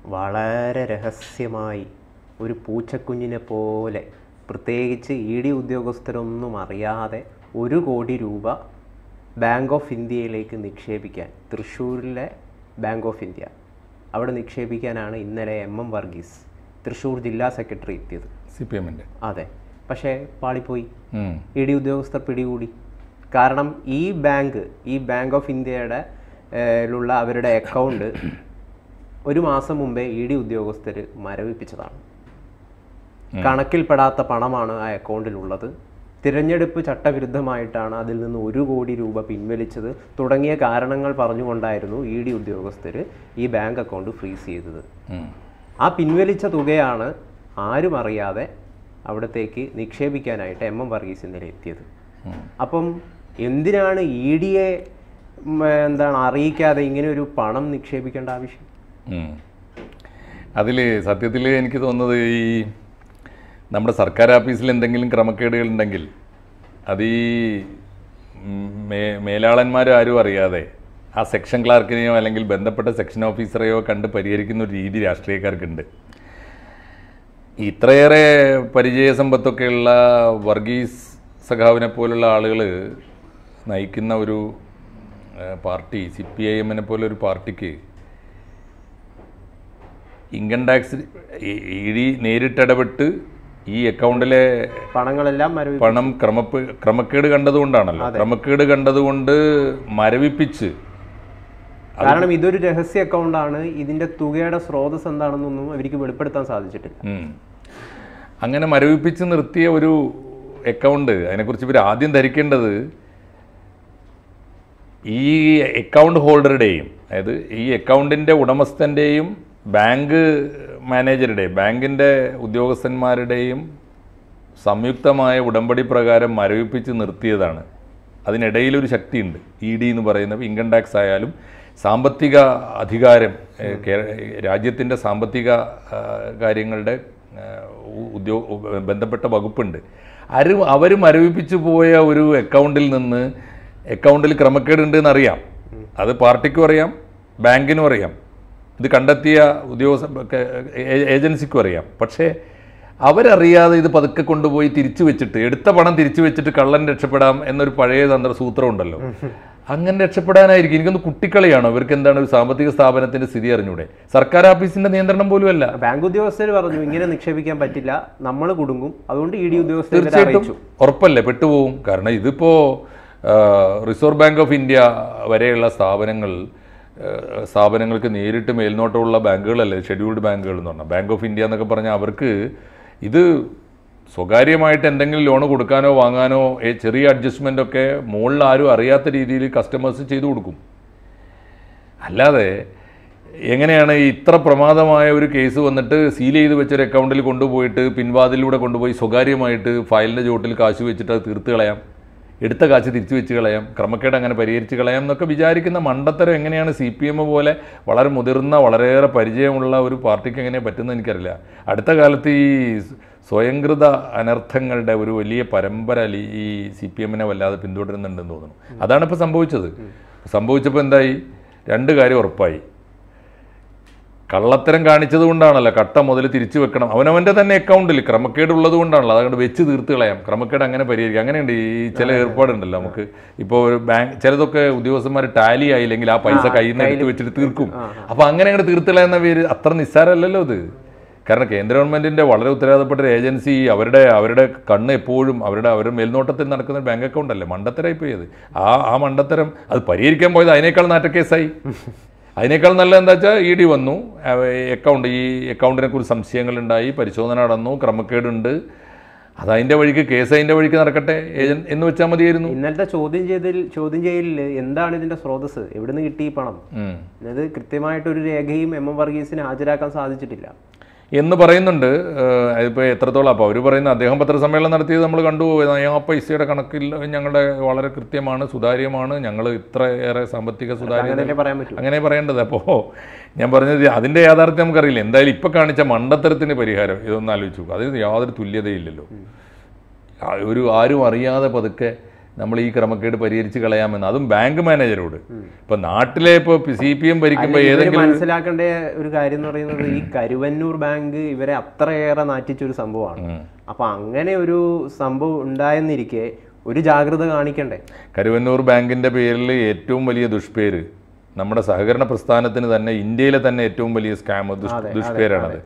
വളരെ രഹസ്യമായി ഒരു പൂച്ചക്കുഞ്ഞിനെ പോലെ, പ്രത്യേകിച്ച് ED ഉദ്യോഗസ്ഥരൊന്നും അറിയാതെ 1 കോടി രൂപ ബാങ്ക് ഓഫ് ഇന്ത്യയിലേക്ക് നിക്ഷേപിക്കാൻ, തൃശ്ശൂരിലെ ബാങ്ക് ഓഫ് ഇന്ത്യ അവിടെ നിക്ഷേപിക്കാനാണ് ഇന്നലെ MM വർഗീസ് തൃശ്ശൂർ ജില്ലാ സെക്രട്ടറി എത്തിയത്. CPM. അതെ, പക്ഷേ പാളിപ്പോയി. ED ഉദ്യോഗസ്ഥർ പിടികൂടി. കാരണം ഈ ബാങ്ക് ഓഫ് ഇന്ത്യയുടെ ലുള്ള അവരുടെ അക്കൗണ്ട് 1 മാസം മുമ്പേ ED ഉദ്യോഗസ്ഥർ മരവിപ്പിച്ചതാണ്. കണക്കിൽപ്പെടാത്ത പണമാണ് ആ അക്കൗണ്ടിലുള്ളത്. തിരഞ്ഞെടുപ്പ് ചട്ടവിരുദ്ധമായിട്ടാണ് അതിൽ നിന്ന് 1 കോടി രൂപ പിൻവലിച്ചത് തുടങ്ങിയ കാരണങ്ങൾ പറഞ്ഞുകൊണ്ടായിരുന്നു ED ഉദ്യോഗസ്ഥർ ഈ ബാങ്ക് അക്കൗണ്ട് ഫ്രീസ് ചെയ്തത്. ആ പിൻവലിച്ച തുകയാണ് ആരും അറിയാതെ അവിടത്തേക്ക് നിക്ഷേപിക്കാനായിട്ട് MM വർഗീസ് ഇന്നലെ എത്തിയത്. അപ്പം എന്തിനാണ് EDയെ അറിയിക്കാതെ ഇങ്ങനെ ഒരു പണം നിക്ഷേപിക്കേണ്ട ആവശ്യം? അതിൽ സത്യത്തിൽ എനിക്ക് തോന്നുന്നത് ഈ നമ്മുടെ സർക്കാർ ഓഫീസിൽ എന്തെങ്കിലും ക്രമക്കേടുകൾ ഉണ്ടെങ്കിൽ അത് ഈ മേലാളന്മാരും അറിയാതെ ആ സെക്ഷൻ ക്ലാർക്കിനെയോ അല്ലെങ്കിൽ ബന്ധപ്പെട്ട സെക്ഷൻ ഓഫീസറെയോ കണ്ട് പരിഹരിക്കുന്ന ഒരു രീതി രാഷ്ട്രീയക്കാർക്കുണ്ട്. ഇത്രയേറെ പരിചയസമ്പത്തൊക്കെയുള്ള വർഗീസ് സഖാവിനെ പോലുള്ള ആളുകൾ നയിക്കുന്ന ഒരു പാർട്ടി, CPIM പോലൊരു പാർട്ടിക്ക് ഇൻകം ടാക്സ് ED നേരിട്ടിടപെട്ട് ഈ അക്കൗണ്ടിലെ പണം ക്രമക്കേട് കണ്ടതുകൊണ്ടാണല്ലോ. ക്രമക്കേട് കണ്ടതുകൊണ്ട് മരവിപ്പിച്ച്, കാരണം ഇതൊരു രഹസ്യ അക്കൗണ്ടാണ്, ഇതിന്റെ തുകയുടെ സ്രോതസ് എന്താണെന്നൊന്നും അവർക്ക് വെളിപ്പെടുത്താൻ സാധിച്ചിട്ടില്ല. അങ്ങനെ മരവിപ്പിച്ച് നിർത്തിയ ഒരു അക്കൗണ്ട്, അതിനെക്കുറിച്ച് ഇവർ ആദ്യം ധരിക്കേണ്ടത് ഈ അക്കൗണ്ട് ഹോൾഡറുടെയും, അതായത് ഈ അക്കൗണ്ടിൻ്റെ ഉടമസ്ഥൻ്റെയും ബാങ്ക് മാനേജറുടെയും ബാങ്കിൻ്റെ ഉദ്യോഗസ്ഥന്മാരുടെയും സംയുക്തമായ ഉടമ്പടി പ്രകാരം മരവിപ്പിച്ച് നിർത്തിയതാണ്. അതിനിടയിലൊരു ശക്തിയുണ്ട്, ED എന്ന് പറയുന്നത്. ഇൻകം ടാക്സ് ആയാലും സാമ്പത്തിക അധികാരം, രാജ്യത്തിൻ്റെ സാമ്പത്തിക കാര്യങ്ങളുടെ ബന്ധപ്പെട്ട വകുപ്പുണ്ട്. അവർ മരവിപ്പിച്ചു പോയ ഒരു അക്കൗണ്ടിൽ നിന്ന് അക്കൗണ്ടിൽ ക്രമക്കേടുണ്ട് എന്നറിയാം. അത് പാർട്ടിക്കും അറിയാം, ബാങ്കിനും അറിയാം, ഇത് കണ്ടെത്തിയ ഏജൻസിക്കും അറിയാം. പക്ഷേ അവരറിയാതെ ഇത് പതുക്കെ കൊണ്ടുപോയി തിരിച്ചു വെച്ചിട്ട്, എടുത്ത പണം തിരിച്ചു വെച്ചിട്ട് കള്ളൻ രക്ഷപ്പെടാം എന്നൊരു പഴയ സൂത്രം ഉണ്ടല്ലോ, അങ്ങനെ രക്ഷപ്പെടാനായിരിക്കും. എനിക്കൊന്ന് കുട്ടിക്കളിയാണോ? ഇവർക്ക് എന്താണ് ഒരു സാമ്പത്തിക സ്ഥാപനത്തിന്റെ സ്ഥിതി അറിഞ്ഞൂടെ? സർക്കാർ ഓഫീസിന്റെ നിയന്ത്രണം പോലും അല്ല. ബാങ്ക് ഉദ്യോഗസ്ഥർ പറഞ്ഞു ഇങ്ങനെ നിക്ഷേപിക്കാൻ പറ്റില്ല, നമ്മൾ കുടുങ്ങും, അതുകൊണ്ട് ED ഉദ്യോഗസ്ഥർ തീർച്ചയായിട്ടും ഉറപ്പല്ലേ, പെട്ടുപോകും. കാരണം ഇതിപ്പോ റിസർവ് ബാങ്ക് ഓഫ് ഇന്ത്യ വരെയുള്ള സ്ഥാപനങ്ങൾക്ക് നേരിട്ട് മേൽനോട്ടമുള്ള ബാങ്കുകളല്ലേ ഷെഡ്യൂൾഡ് ബാങ്കുകൾ എന്ന് പറഞ്ഞാൽ. ബാങ്ക് ഓഫ് ഇന്ത്യ എന്നൊക്കെ പറഞ്ഞാൽ അവർക്ക് ഇത് സ്വകാര്യമായിട്ട് എന്തെങ്കിലും ലോണ് കൊടുക്കാനോ വാങ്ങാനോ ചെറിയ അഡ്ജസ്റ്റ്മെൻ്റൊക്കെ മുകളിൽ ആരും അറിയാത്ത രീതിയിൽ കസ്റ്റമേഴ്സ് ചെയ്തു കൊടുക്കും. അല്ലാതെ എങ്ങനെയാണ് ഇത്ര പ്രമാദമായ ഒരു കേസ് വന്നിട്ട് സീൽ ചെയ്ത് വെച്ചൊരു അക്കൗണ്ടിൽ കൊണ്ടുപോയിട്ട് പിൻവാതിലൂടെ കൊണ്ടുപോയി സ്വകാര്യമായിട്ട് ഫയലിൻ്റെ ചോട്ടിൽ കാശ് വെച്ചിട്ട് അത് തീർത്ത് കളയാം, എടുത്ത കാശ് തിരിച്ചു വെച്ച് കളയാം, ക്രമക്കേട് അങ്ങനെ പരിഹരിച്ച് കളയാം എന്നൊക്കെ വിചാരിക്കുന്ന മണ്ടത്തരം എങ്ങനെയാണ് CPM പോലെ വളരെ മുതിർന്ന വളരെയേറെ പരിചയമുള്ള ഒരു പാർട്ടിക്ക് എങ്ങനെ പറ്റുന്നത് എനിക്കറിയില്ല. അടുത്ത കാലത്ത് ഈ സ്വയംകൃത അനർത്ഥങ്ങളുടെ ഒരു വലിയ പരമ്പര ഈ CPMനെ വല്ലാതെ പിന്തുടരുന്നുണ്ടെന്ന് തോന്നുന്നു. അതാണ് ഇപ്പോൾ സംഭവിച്ചത്. സംഭവിച്ചപ്പോൾ എന്തായി? 2 കാര്യം ഉറപ്പായി. കള്ളത്തരം കാണിച്ചത് കൊണ്ടാണല്ലോ കട്ട മുതൽ തിരിച്ചു വെക്കണം. അവനവൻ്റെ തന്നെ അക്കൗണ്ടിൽ ക്രമക്കേട് ഉള്ളത് കൊണ്ടാണല്ലോ, അതുകൊണ്ട് വെച്ച് തീർത്ത് കളയാം, ക്രമക്കേട് അങ്ങനെ പരിഹരിക്കാം. അങ്ങനെയുണ്ട് ഈ ചില ഏർപ്പാടുണ്ടല്ലോ നമുക്ക്. ഇപ്പോൾ ഒരു ബാങ്ക് ചിലതൊക്കെ ഉദ്യോഗസ്ഥന്മാർ ടാലി ആയില്ലെങ്കിൽ ആ പൈസ കയ്യിൽ നിന്ന് എടുത്ത് വെച്ചിട്ട് തീർക്കും. അപ്പോൾ അങ്ങനെ അങ്ങോട്ട് തീർത്ത് കളയുന്ന പേര് അത്ര നിസ്സാരമല്ലല്ലോ ഇത്. കാരണം കേന്ദ്ര ഗവൺമെൻറ്റിൻ്റെ വളരെ ഉത്തരവാദപ്പെട്ട ഒരു ഏജൻസി, അവരുടെ കണ്ണ് എപ്പോഴും അവരുടെ മേൽനോട്ടത്തിൽ നടക്കുന്ന ബാങ്ക് അക്കൗണ്ട് അല്ലേ. മണ്ടത്തരായി പോയത്. ആ മണ്ടത്തരം അത് പരിഹരിക്കാൻ പോയത് അതിനേക്കാൾ നാറ്റക്കേസായി. അതിനേക്കാൾ നല്ല എന്താ വെച്ചാൽ ED വന്നു, ഈ അക്കൗണ്ടിനെ കുറിച്ച് സംശയങ്ങളുണ്ടായി, പരിശോധന നടന്നു, ക്രമക്കേടുണ്ട്, അതതിൻ്റെ വഴിക്ക് കേസ് അതിൻ്റെ വഴിക്ക് നടക്കട്ടെ എന്ന് വെച്ചാൽ മതിയായിരുന്നു. ഇന്നലത്തെ ചോദ്യം ചെയ്യലിൽ എന്താണ് ഇതിന്റെ സ്രോതസ്, എവിടുന്ന് കിട്ടി ഈ പണം, അത് കൃത്യമായിട്ടൊരു രേഖയും MM വർഗീസിന് ഹാജരാക്കാൻ സാധിച്ചിട്ടില്ല എന്ന് പറയുന്നുണ്ട്. അതിപ്പോൾ എത്രത്തോളം അപ്പോൾ അവർ പറയുന്നത്, അദ്ദേഹം പത്രസമ്മേളനം നടത്തിയത് നമ്മൾ കണ്ടു. ആ പൈസയുടെ കണക്കിൽ ഞങ്ങളുടെ വളരെ കൃത്യമാണ്, സുതാര്യമാണ്, ഞങ്ങൾ ഇത്രയേറെ സാമ്പത്തിക സുതാര്യത അങ്ങനെ പറയേണ്ടത്. അപ്പോൾ ഞാൻ പറഞ്ഞത് അതിൻ്റെ യാഥാർത്ഥ്യം നമുക്കറിയില്ല. എന്തായാലും ഇപ്പം കാണിച്ച മണ്ടത്തരത്തിന് പരിഹാരം ഇതൊന്നും ആലോചിച്ചു. അതിന് യാതൊരു തുല്യതയില്ലല്ലോ. ആരും അറിയാതെ പതുക്കെ നമ്മൾ ഈ ക്രമക്കേട് പരിഹരിച്ച് കളയാമെന്ന്, അതും ബാങ്ക് മാനേജരോട്. ഇപ്പൊ നാട്ടിലെ ഇപ്പോൾ CPM ഭരിക്കുമ്പോൾ ഏതെങ്കിലും മനസ്സിലാക്കേണ്ട ഒരു കാര്യം എന്ന് പറയുന്നത് ഈ കരുവന്നൂർ ബാങ്ക് ഇവരെ അത്രയേറെ നാറ്റിച്ചൊരു സംഭവമാണ്. അപ്പൊ അങ്ങനെ ഒരു സംഭവം ഉണ്ടായെന്നിരിക്കെ ഒരു ജാഗ്രത കാണിക്കണ്ടേ? കരുവന്നൂർ ബാങ്കിന്റെ പേരിൽ ഏറ്റവും വലിയ ദുഷ്പേര് നമ്മുടെ സഹകരണ പ്രസ്ഥാനത്തിന് തന്നെ, ഇന്ത്യയിലെ തന്നെ ഏറ്റവും വലിയ സ്കാം ദുഷ്പേരാണത്.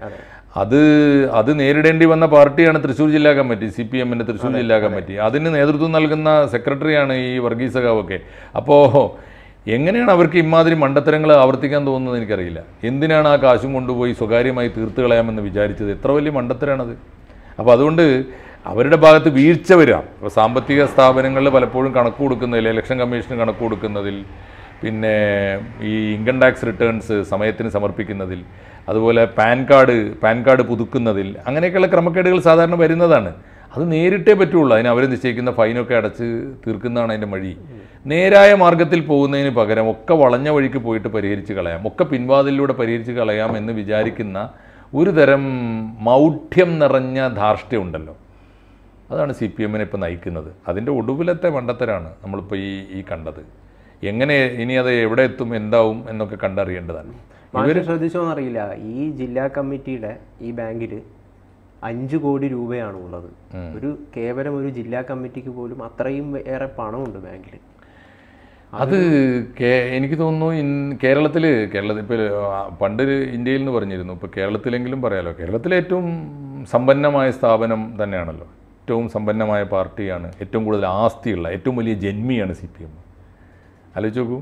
അത് നേരിടേണ്ടി വന്ന പാർട്ടിയാണ് തൃശ്ശൂർ ജില്ലാ കമ്മിറ്റി, CPM-ന്റെ തൃശ്ശൂർ ജില്ലാ കമ്മിറ്റി. അതിന് നേതൃത്വം നൽകുന്ന സെക്രട്ടറിയാണ് ഈ വർഗീസ് സഖാവൊക്കെ. അപ്പോൾ എങ്ങനെയാണ് അവർക്ക് ഇമാതിരി മണ്ടത്തരങ്ങൾ ആവർത്തിക്കാൻ തോന്നുന്നത് എനിക്കറിയില്ല. എന്തിനാണ് ആ കാശും കൊണ്ടുപോയി സ്വകാര്യമായി തീർത്ത് കളയാമെന്ന് വിചാരിച്ചത്? എത്ര വലിയ മണ്ടത്തരാണത്. അപ്പോൾ അതുകൊണ്ട് അവരുടെ ഭാഗത്ത് വീഴ്ച വരാം. ഇപ്പോൾ സാമ്പത്തിക സ്ഥാപനങ്ങളിൽ പലപ്പോഴും കണക്ക് കൊടുക്കുന്നതിൽ, ഇലക്ഷൻ കമ്മീഷന് കണക്ക് കൊടുക്കുന്നതിൽ, പിന്നെ ഈ ഇൻകം ടാക്സ് റിട്ടേൺസ് സമയത്തിന് സമർപ്പിക്കുന്നതിൽ, അതുപോലെ പാൻ കാർഡ് പുതുക്കുന്നതിൽ, അങ്ങനെയൊക്കെയുള്ള ക്രമക്കേടുകൾ സാധാരണ വരുന്നതാണ്. അത് നേരിട്ടേ പറ്റുള്ളൂ. അതിന് അവർ നിശ്ചയിക്കുന്ന ഫൈനൊക്കെ അടച്ച് തീർക്കുന്നതാണ് അതിൻ്റെ വഴി. നേരായ മാർഗത്തിൽ പോകുന്നതിന് പകരം ഒക്കെ വളഞ്ഞ വഴിക്ക് പോയിട്ട് പരിഹരിച്ച് കളയാം, ഒക്കെ പിൻവാതിലൂടെ പരിഹരിച്ച് കളയാം എന്ന് വിചാരിക്കുന്ന ഒരു തരം മൗഢ്യം നിറഞ്ഞ ധാർഷ്ട്യം ഉണ്ടല്ലോ, അതാണ് CPM-നെ ഇപ്പോൾ നയിക്കുന്നത്. അതിൻ്റെ ഒടുവിലത്തെ മണ്ടത്തരാണ് നമ്മളിപ്പോൾ ഈ കണ്ടത്. എങ്ങനെ ഇനി അത് എവിടെ എത്തും, എന്താവും എന്നൊക്കെ കണ്ടറിയേണ്ടതാണ്. ഇവർ ശ്രദ്ധിച്ചോന്നറിയില്ല, ഈ ജില്ലാ കമ്മിറ്റിയുടെ ഈ ബാങ്കിൽ 5 കോടി രൂപയാണ് ഉള്ളത്. കേവലം ഒരു ജില്ലാ കമ്മിറ്റിക്ക് പോലും അത്രയും ഏറെ പണമുണ്ട് ബാങ്കിൽ. അത് എനിക്ക് തോന്നുന്നു കേരളത്തിൽ ഇപ്പോൾ പണ്ട് ഇന്ത്യയിൽ നിന്ന് പറഞ്ഞിരുന്നു, ഇപ്പോൾ കേരളത്തിലെങ്കിലും പറയാലോ, കേരളത്തിലെ ഏറ്റവും സമ്പന്നമായ സ്ഥാപനം തന്നെയാണല്ലോ, ഏറ്റവും സമ്പന്നമായ പാർട്ടിയാണ്, ഏറ്റവും കൂടുതൽ ആസ്തിയുള്ള ഏറ്റവും വലിയ ജന്മിയാണ് CPM. ആലോചിച്ച് നോക്കൂ.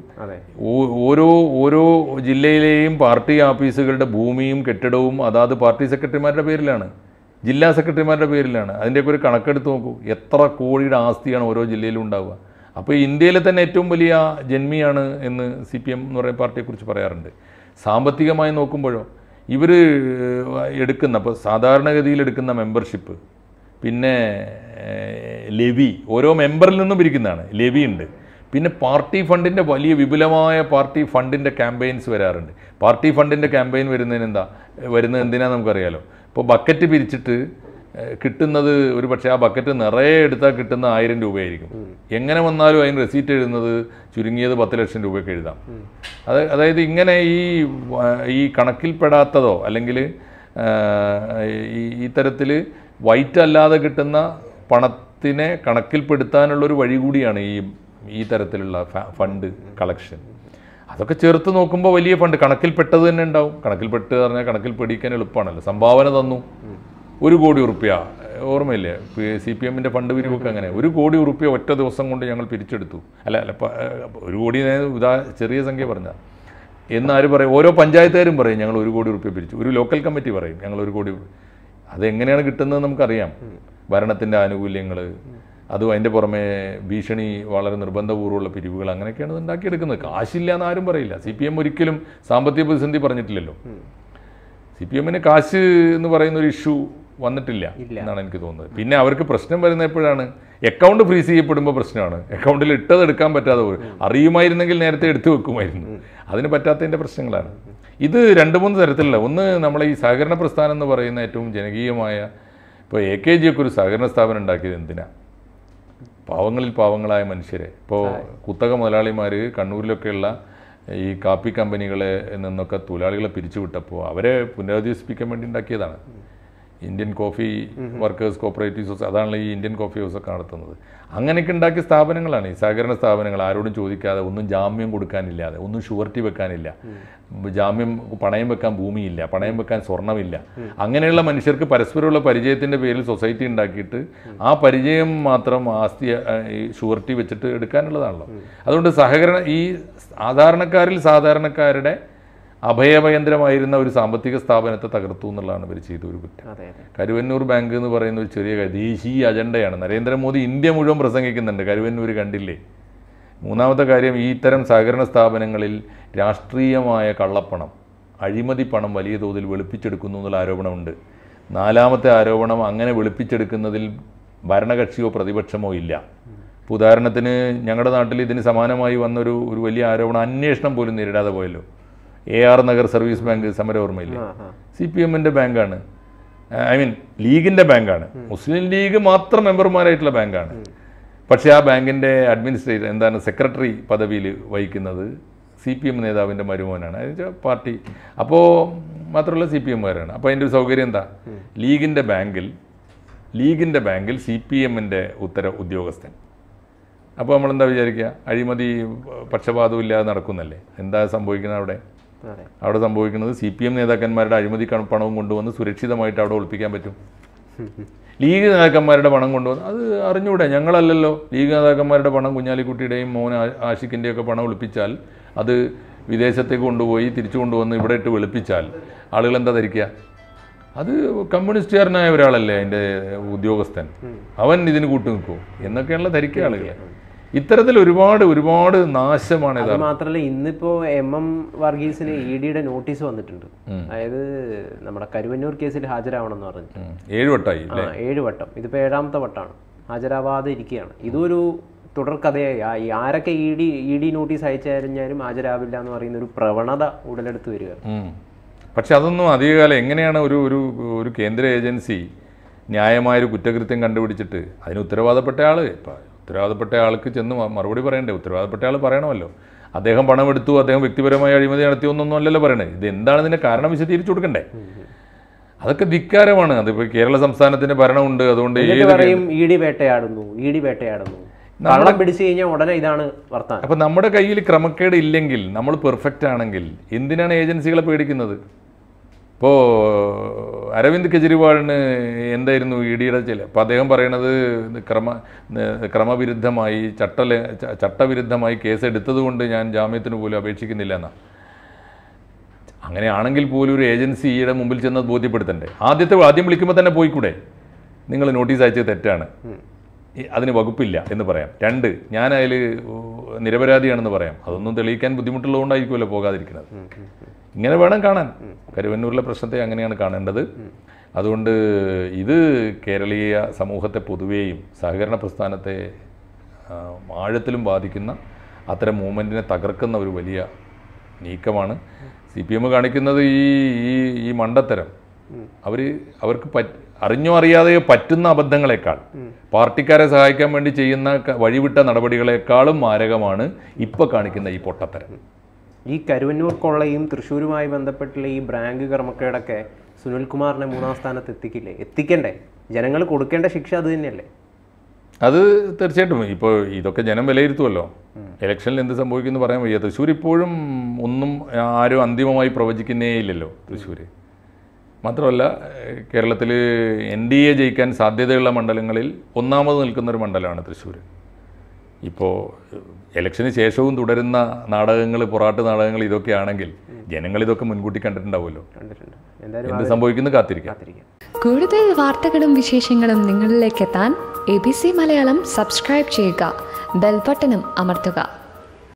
ഓരോ ജില്ലയിലെയും പാർട്ടി ഓഫീസുകളുടെ ഭൂമിയും കെട്ടിടവും അതാത് പാർട്ടി സെക്രട്ടറിമാരുടെ പേരിലാണ്, ജില്ലാ സെക്രട്ടറിമാരുടെ പേരിലാണ്. അതിൻ്റെയൊക്കെ ഒരു കണക്കെടുത്ത് നോക്കൂ, എത്ര കോടിയുടെ ആസ്തിയാണ് ഓരോ ജില്ലയിലും ഉണ്ടാവുക. അപ്പോൾ ഇന്ത്യയിലെ തന്നെ ഏറ്റവും വലിയ ജന്മിയാണ് എന്ന് CPM എന്ന് പറയുന്ന പാർട്ടിയെക്കുറിച്ച് പറയാറുണ്ട്. സാമ്പത്തികമായി നോക്കുമ്പോഴോ ഇവർ എടുക്കുന്ന, ഇപ്പോൾ സാധാരണഗതിയിൽ എടുക്കുന്ന മെമ്പർഷിപ്പ്, പിന്നെ ലെവി, ഓരോ മെമ്പറിൽ നിന്നും പിരിക്കുന്നതാണ്, ലെവി ഉണ്ട്. പിന്നെ പാർട്ടി ഫണ്ടിൻ്റെ വലിയ വിപുലമായ പാർട്ടി ഫണ്ടിൻ്റെ ക്യാമ്പയിൻസ് വരാറുണ്ട്. പാർട്ടി ഫണ്ടിൻ്റെ ക്യാമ്പയിൻ വരുന്നത് എന്തിനാണെന്ന് നമുക്കറിയാലോ. ഇപ്പോൾ ബക്കറ്റ് പിരിച്ചിട്ട് കിട്ടുന്നത് ഒരു പക്ഷേ ആ ബക്കറ്റ് നിറയെ എടുത്താൽ കിട്ടുന്ന 1000 രൂപയായിരിക്കും. എങ്ങനെ വന്നാലും അതിന് റെസീറ്റ് എഴുതുന്നത് ചുരുങ്ങിയത് 10 ലക്ഷം രൂപയ്ക്ക് എഴുതാം. അതായത് ഇങ്ങനെ ഈ കണക്കിൽപ്പെടാത്തതോ അല്ലെങ്കിൽ ഈ തരത്തിൽ വൈറ്റ് അല്ലാതെ കിട്ടുന്ന പണത്തിനെ കണക്കിൽപ്പെടുത്താനുള്ളൊരു വഴി കൂടിയാണ് ഈ തരത്തിലുള്ള ഫണ്ട് കളക്ഷൻ. അതൊക്കെ ചേർത്ത് നോക്കുമ്പോൾ വലിയ ഫണ്ട് കണക്കിൽപ്പെട്ടത് തന്നെ ഉണ്ടാവും. കണക്കിൽപ്പെട്ട് പറഞ്ഞാൽ കണക്കിൽ പെടിക്കാൻ എളുപ്പമാണല്ലോ. സംഭാവന തന്നു 1 കോടി ഉറുപ്പ്യ, ഓർമ്മയില്ലേ CPM-ന്റെ ഫണ്ട് പിരിവൊക്കെ അങ്ങനെ 1 കോടി ഉറുപ്പ്യ ഒറ്റ ദിവസം കൊണ്ട് ഞങ്ങൾ പിരിച്ചെടുത്തു. അല്ല 1 കോടി ചെറിയ സംഖ്യ പറഞ്ഞാൽ എന്നാരും പറയും, ഓരോ പഞ്ചായത്തുകാരും പറയും ഞങ്ങൾ 1 കോടി ഉറുപ്പ്യ പിരിച്ചു, ഒരു ലോക്കൽ കമ്മിറ്റി പറയും ഞങ്ങൾ 1 കോടി. അതെങ്ങനെയാണ് കിട്ടുന്നത് നമുക്കറിയാം. ഭരണത്തിൻ്റെ ആനുകൂല്യങ്ങൾ, അതും അതിൻ്റെ പുറമെ ഭീഷണി, വളരെ നിർബന്ധപൂർവ്വമുള്ള പിരിവുകൾ, അങ്ങനെയൊക്കെയാണ് ഇത് ഉണ്ടാക്കിയെടുക്കുന്നത്. കാശില്ല എന്ന് ആരും പറയില്ല. CPM ഒരിക്കലും സാമ്പത്തിക പ്രതിസന്ധി പറഞ്ഞിട്ടില്ലല്ലോ. CPM-ന് കാശ് എന്ന് പറയുന്ന ഒരു ഇഷ്യൂ വന്നിട്ടില്ല എന്നാണ് എനിക്ക് തോന്നുന്നത്. പിന്നെ അവർക്ക് പ്രശ്നം വരുന്ന എപ്പോഴാണ്, അക്കൗണ്ട് ഫ്രീസ് ചെയ്യപ്പെടുമ്പോൾ പ്രശ്നമാണ്. അക്കൗണ്ടിൽ ഇട്ടത് എടുക്കാൻ പറ്റാതെ പോയി. അറിയുമായിരുന്നെങ്കിൽ നേരത്തെ എടുത്തു വെക്കുമായിരുന്നു. അതിന് പറ്റാത്തതിൻ്റെ പ്രശ്നങ്ങളാണ്. ഇത് 2-3 തരത്തിലുള്ള, ഒന്ന് നമ്മളെ ഈ സഹകരണ പ്രസ്ഥാനം എന്ന് പറയുന്ന ഏറ്റവും ജനകീയമായ, ഇപ്പോൾ AKG ഒക്കെ ഒരു സഹകരണ സ്ഥാപനം ഉണ്ടാക്കിയത് എന്തിനാ? പാവങ്ങളിൽ പാവങ്ങളായ മനുഷ്യരെ, ഇപ്പോൾ കുത്തക മുതലാളിമാർ കണ്ണൂരിലൊക്കെയുള്ള ഈ കാപ്പി കമ്പനികളെ നിന്നൊക്കെ തൊഴിലാളികളെ പിരിച്ചുവിട്ടപ്പോൾ അവരെ പുനരധിവസിപ്പിക്കാൻ വേണ്ടി ഉണ്ടാക്കിയതാണ് Indian coffee workers cooperative society. അതാണല്ലോ ഈ ഇന്ത്യൻ കോഫി ഹൗസൊക്കെ നടത്തുന്നത്. അങ്ങനെയൊക്കെ ഉണ്ടാക്കിയ സ്ഥാപനങ്ങളാണ് ഈ സഹകരണ സ്ഥാപനങ്ങൾ. ആരോടും ചോദിക്കാതെ, ഒന്നും ജാമ്യം കൊടുക്കാനില്ലാതെ, ഒന്നും ഷുവർട്ടി വെക്കാനില്ല, പണയം വെക്കാൻ ഭൂമിയില്ല, പണയം വെക്കാൻ സ്വർണ്ണമില്ല. അങ്ങനെയുള്ള മനുഷ്യർക്ക് പരസ്പരമുള്ള പരിചയത്തിൻ്റെ പേരിൽ സൊസൈറ്റി ഉണ്ടാക്കിയിട്ട് ആ പരിചയം മാത്രം ആസ്തി ഷുവർട്ടി വെച്ചിട്ട് എടുക്കാനുള്ളതാണല്ലോ. അതുകൊണ്ട് ഈ സാധാരണക്കാരുടെ അഭയകേന്ദ്രമായിരുന്ന ഒരു സാമ്പത്തിക സ്ഥാപനത്തെ തകർത്തു എന്നുള്ളതാണ് ഇവർ ചെയ്ത ഒരു കുറ്റം. കരുവന്നൂർ ബാങ്ക് എന്ന് പറയുന്ന ഒരു ചെറിയ ദേശീയ അജണ്ടയാണ്. നരേന്ദ്രമോദി ഇന്ത്യ മുഴുവൻ പ്രസംഗിക്കുന്നുണ്ട്, കരുവന്നൂർ കണ്ടില്ലേ. മൂന്നാമത്തെ കാര്യം, ഈ ഇത്തരം സഹകരണ സ്ഥാപനങ്ങളിൽ രാഷ്ട്രീയമായ കള്ളപ്പണം, അഴിമതി പണം വലിയ തോതിൽ വെളുപ്പിച്ചെടുക്കുന്നു എന്നുള്ള ആരോപണമുണ്ട്. നാലാമത്തെ ആരോപണം, അങ്ങനെ വെളുപ്പിച്ചെടുക്കുന്നതിൽ ഭരണകക്ഷിയോ പ്രതിപക്ഷമോ ഇല്ല. ഇപ്പോൾ ഉദാഹരണത്തിന് ഞങ്ങളുടെ നാട്ടിൽ ഇതിന് സമാനമായി വന്നൊരു വലിയ ആരോപണം, അന്വേഷണം പോലും നേരിടാതെ പോയല്ലോ. AR നഗർ സർവീസ് ബാങ്ക്, സമരം ഓർമ്മയില്ലേ? CPM-ന്റെ ബാങ്കാണ്, ലീഗിൻ്റെ ബാങ്കാണ്, മുസ്ലിം ലീഗ് മാത്രം മെമ്പർമാരായിട്ടുള്ള ബാങ്കാണ്. പക്ഷേ ആ ബാങ്കിൻ്റെ അഡ്മിനിസ്ട്രേറ്റർ എന്താണ് സെക്രട്ടറി പദവിയിൽ വഹിക്കുന്നത് CPM നേതാവിൻ്റെ മരുമോനാണ്. അതെന്ന് പാർട്ടി അപ്പോൾ മാത്രമല്ല CPMകാരാണ്. അപ്പോൾ അതിൻ്റെ ഒരു സൗകര്യം എന്താ, ലീഗിൻ്റെ ബാങ്കിൽ CPMൻ്റെ ഉദ്യോഗസ്ഥൻ. അപ്പോൾ നമ്മളെന്താ വിചാരിക്കുക, അഴിമതി പക്ഷപാതവും ഇല്ലാതെ നടക്കുന്നല്ലേ. എന്താ സംഭവിക്കുന്നത് അവിടെ സംഭവിക്കുന്നത് CPM നേതാക്കന്മാരുടെ അഴിമതി പണവും കൊണ്ടുവന്ന് സുരക്ഷിതമായിട്ട് അവിടെ ഒളിപ്പിക്കാൻ പറ്റും. ലീഗ് നേതാക്കന്മാരുടെ പണം കൊണ്ടുവന്ന് അത് അറിഞ്ഞൂടെ, ഞങ്ങളല്ലല്ലോ. ലീഗ് നേതാക്കന്മാരുടെ പണം കുഞ്ഞാലിക്കുട്ടിയുടെയും മോൻ ആഷിഖിൻ്റെയൊക്കെ പണം ഒളിപ്പിച്ചാൽ അത് വിദേശത്തേക്ക് കൊണ്ടുപോയി തിരിച്ചു കൊണ്ടുവന്ന് ഇവിടെ ഇട്ട് വെളുപ്പിച്ചാൽ ആളുകൾ എന്താ ധരിക്കുക, അത് കമ്മ്യൂണിസ്റ്റുകാരനായ ഒരാളല്ലേ അതിൻ്റെ ഉദ്യോഗസ്ഥൻ, അവൻ ഇതിന് കൂട്ടു നിൽക്കും എന്നൊക്കെയാണല്ലോ ധരിക്കുക ആളുകൾ. ഇത്തരത്തിൽ ഒരുപാട് നാശമാണ്. അത് മാത്രമല്ല, ഇന്നിപ്പോ MM വർഗീസിന് EDയുടെ നോട്ടീസ് വന്നിട്ടുണ്ട്. അതായത് നമ്മുടെ കരുവന്നൂർ കേസിൽ ഹാജരാവണം എന്ന് പറഞ്ഞു 7 വട്ടമായി. 7 വട്ടം, ഇതിപ്പോ 7ാമത്തെ വട്ടമാണ് ഹാജരാവാതെ ഇരിക്കുകയാണ്. ഇതൊരു തുടർക്കഥയായി ആരൊക്കെ ED നോട്ടീസ് അയച്ചു കഴിഞ്ഞാലും ഹാജരാവില്ല എന്ന് പറയുന്ന ഒരു പ്രവണത ഉടലെടുത്ത് വരിക. പക്ഷെ അതൊന്നും അധികകാലം എങ്ങനെയാണ് ഒരു കേന്ദ്ര ഏജൻസി ന്യായമായൊരു കുറ്റകൃത്യം കണ്ടുപിടിച്ചിട്ട് അതിന് ഉത്തരവാദപ്പെട്ട ആൾക്ക് ചെന്ന് മറുപടി പറയണ്ടേ? ഉത്തരവാദപ്പെട്ട ആൾ പറയണമല്ലോ. അദ്ദേഹം പണമെടുത്തു, അദ്ദേഹം വ്യക്തിപരമായി അഴിമതി നടത്തിയൊന്നും അല്ലല്ലോ പറയണേ. ഇത് എന്താണ് ഇതിൻ്റെ കാരണം വിശദീകരിച്ചു കൊടുക്കണ്ടേ? അതൊക്കെ ധിക്കാരമാണ്. അതിപ്പോൾ കേരള സംസ്ഥാനത്തിന്റെ ഭരണമുണ്ട്, അതുകൊണ്ട് ED വേട്ടയാടുന്നു കള്ളം പിടിച്ചു കഴിഞ്ഞാൽ ഉടനെ ഇതാണ് വർത്താനം. അപ്പം നമ്മുടെ കയ്യിൽ ക്രമക്കേട് ഇല്ലെങ്കിൽ, നമ്മൾ പെർഫെക്റ്റ് ആണെങ്കിൽ എന്തിനാണ് ഏജൻസികളെ പേടിക്കുന്നത്? ഇപ്പോൾ അരവിന്ദ് കെജ്രിവാളിന് എന്തായിരുന്നു EDയുടെ അപ്പോൾ അദ്ദേഹം പറയണത് ക്രമവിരുദ്ധമായി ചട്ടവിരുദ്ധമായി കേസ് എടുത്തത് കൊണ്ട് ഞാൻ ജാമ്യത്തിന് പോലും അപേക്ഷിക്കുന്നില്ല എന്നാണ്. അങ്ങനെയാണെങ്കിൽ പോലും ഒരു ഏജൻസിയുടെ മുമ്പിൽ ചെന്ന് ബോധ്യപ്പെടുത്തണ്ടേ? ആദ്യം വിളിക്കുമ്പോൾ തന്നെ പോയിക്കൂടെ, നിങ്ങൾ നോട്ടീസ് അയച്ചത് തെറ്റാണ്, അതിന് വകുപ്പില്ല എന്ന് പറയാം. 2, ഞാൻ അതിൽ നിരപരാധിയാണെന്ന് പറയാം. അതൊന്നും തെളിയിക്കാൻ ബുദ്ധിമുട്ടുള്ളതുകൊണ്ടായിരിക്കുമല്ലോ പോകാതിരിക്കുന്നത്. ഇങ്ങനെ വേണം കാണാൻ. കരുവന്നൂരിലെ പ്രശ്നത്തെ അങ്ങനെയാണ് കാണേണ്ടത്. അതുകൊണ്ട് ഇത് കേരളീയ സമൂഹത്തെ പൊതുവേയും സഹകരണ പ്രസ്ഥാനത്തെ ആഴത്തിലും ബാധിക്കുന്ന അത്തരം മൂവ്മെൻറ്റിനെ തകർക്കുന്ന ഒരു വലിയ നീക്കമാണ്. CPM കാണിക്കുന്നത് ഈ മണ്ടത്തരം. അവർക്ക് അറിഞ്ഞോ അറിയാതെയോ പറ്റുന്ന അബദ്ധങ്ങളെക്കാൾ, പാർട്ടിക്കാരെ സഹായിക്കാൻ വേണ്ടി ചെയ്യുന്ന വഴിവിട്ട നടപടികളെക്കാളും മാരകമാണ് ഇപ്പോൾ കാണിക്കുന്ന ഈ പൊട്ടത്തരം. ഈ കരുവന്നൂർ കൊള്ളയും തൃശ്ശൂരുമായി ബന്ധപ്പെട്ടുള്ള ഈ ബാങ്ക് ക്രമക്കേടൊക്കെ സുനിൽകുമാറിനെ 3ാം സ്ഥാനത്ത് എത്തിക്കണ്ടേ? ജനങ്ങൾ കൊടുക്കേണ്ട ശിക്ഷ അത് തന്നെയല്ലേ? അത് തീർച്ചയായിട്ടും. ഇപ്പോൾ ഇതൊക്കെ ജനം വിലയിരുത്തുമല്ലോ. ഇലക്ഷനിൽ എന്ത് സംഭവിക്കുമെന്ന് പറയാൻ വയ്യ. തൃശ്ശൂർ ഇപ്പോഴും ഒന്നും ആരും അന്തിമമായി പ്രവചിക്കുന്നേ ഇല്ലല്ലോ തൃശ്ശൂർ. മാത്രമല്ല, കേരളത്തിൽ NDA ജയിക്കാൻ സാധ്യതയുള്ള മണ്ഡലങ്ങളിൽ ഒന്നാമത് നിൽക്കുന്നൊരു മണ്ഡലമാണ് തൃശ്ശൂർ. ഇപ്പോൾ ഇലക്ഷന് ശേഷവും തുടരുന്ന നാടകങ്ങൾ, പൊറാട്ട് നാടകങ്ങൾ ഇതൊക്കെ ആണെങ്കിൽ ജനങ്ങൾ ഇതൊക്കെ മുൻകൂട്ടി കണ്ടിട്ടുണ്ടാവുമല്ലോ. എന്ത് സംഭവിക്കുന്നു കാത്തിരിക്കാം. കൂടുതൽ വാർത്തകളും വിശേഷങ്ങളും നിങ്ങളിലേക്ക് എത്താൻ ABC മലയാളം സബ്സ്ക്രൈബ് ചെയ്യുക, ബെൽ ബട്ടണും അമർത്തുക.